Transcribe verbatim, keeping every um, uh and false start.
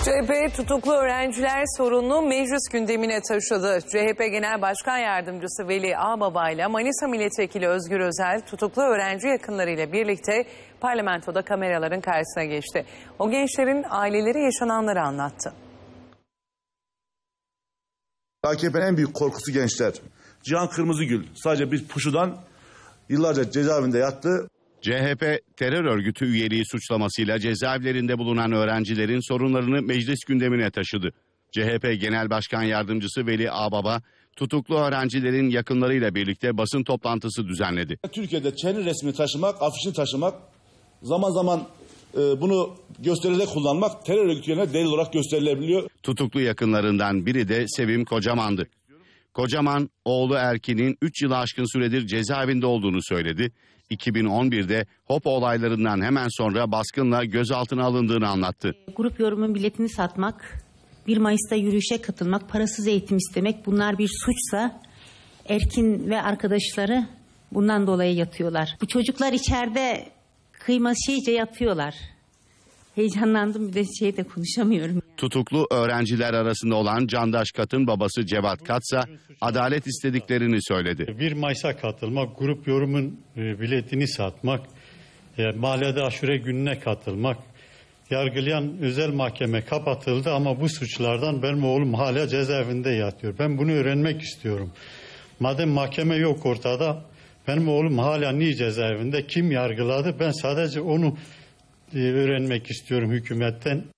C H P tutuklu öğrenciler sorununu meclis gündemine taşıdı. C H P Genel Başkan Yardımcısı Veli Ağbaba ile Manisa Milletvekili Özgür Özel tutuklu öğrenci yakınlarıyla birlikte parlamentoda kameraların karşısına geçti. O gençlerin aileleri yaşananları anlattı. A K P'nin en büyük korkusu gençler. Cihan Kırmızıgül sadece bir puşudan yıllarca cezaevinde yattı. C H P terör örgütü üyeliği suçlamasıyla cezaevlerinde bulunan öğrencilerin sorunlarını meclis gündemine taşıdı. C H P Genel Başkan Yardımcısı Veli Ağbaba tutuklu öğrencilerin yakınlarıyla birlikte basın toplantısı düzenledi. Türkiye'de Çer'in resmini taşımak, afişini taşımak, zaman zaman e, bunu gösteride kullanmak terör örgütüne delil olarak gösterilebiliyor. Tutuklu yakınlarından biri de Sevim Kocaman'dı. Kocaman, oğlu Erkin'in üç yılı aşkın süredir cezaevinde olduğunu söyledi. iki bin on birde Hopa olaylarından hemen sonra baskınla gözaltına alındığını anlattı. Grup yorumun biletini satmak, bir Mayıs'ta yürüyüşe katılmak, parasız eğitim istemek, bunlar bir suçsa Erkin ve arkadaşları bundan dolayı yatıyorlar. Bu çocuklar içeride kıymasızca yatıyorlar. Heyecanlandım, bir de şey de konuşamıyorum. Tutuklu öğrenciler arasında olan Candaş Kat'ın babası Cevat Katsa adalet istediklerini söyledi. bir Mayıs'a katılmak, grup yorumun biletini satmak, mahallede aşure gününe katılmak, yargılayan özel mahkeme kapatıldı ama bu suçlardan benim oğlum hala cezaevinde yatıyor. Ben bunu öğrenmek istiyorum. Madem mahkeme yok ortada, benim oğlum hala niye cezaevinde, kim yargıladı? Ben sadece onu öğrenmek istiyorum hükümetten.